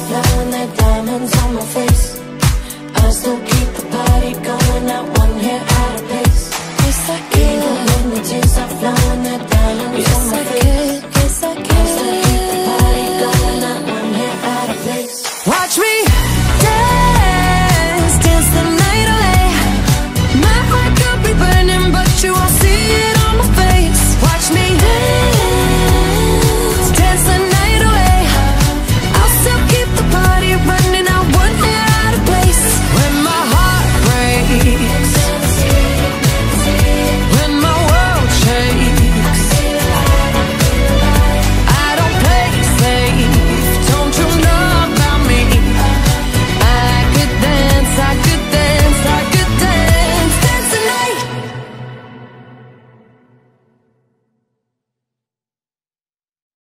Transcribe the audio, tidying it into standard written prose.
blowing the diamonds on my face. I still keep the party going, not one hair out of place. Yes, I can. Even when the tears are flowing, the diamonds on my face. Yes, I can.